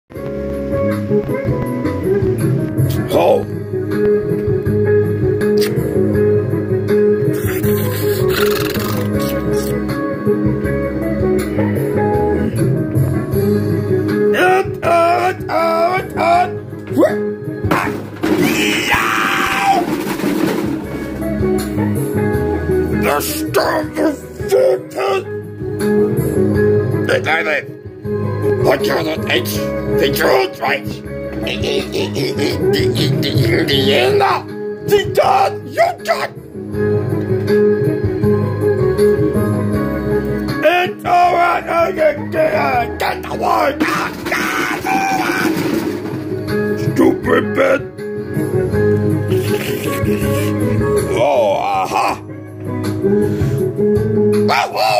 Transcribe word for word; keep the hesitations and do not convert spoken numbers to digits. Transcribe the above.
Oh. The storm of water! The diamond! What can it eat? The truth, right? In the end, the done, you done! It's alright, I can get the word! Stupid bit! Oh, aha! Whoa, whoa!